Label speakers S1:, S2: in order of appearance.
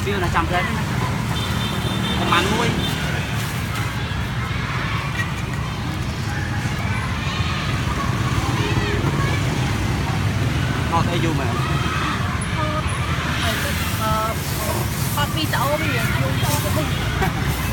S1: Biêu là chậm thế đấy. Còn mắn nuôi. Họ thấy dù mà.
S2: Họ bị cháu bây giờ dùng cho mình.